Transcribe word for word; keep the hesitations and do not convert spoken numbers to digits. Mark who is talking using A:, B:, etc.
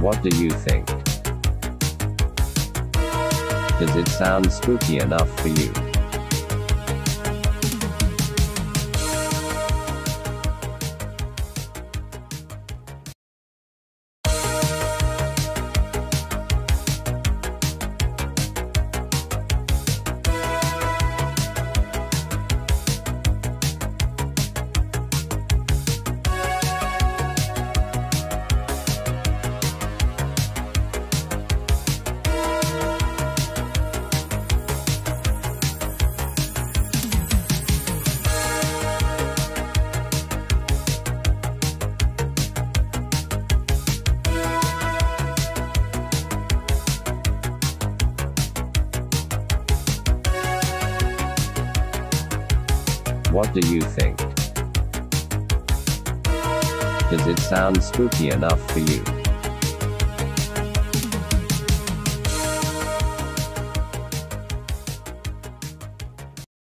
A: What do you think? Does it sound spooky enough for you? What do you think? Does it sound spooky enough for you?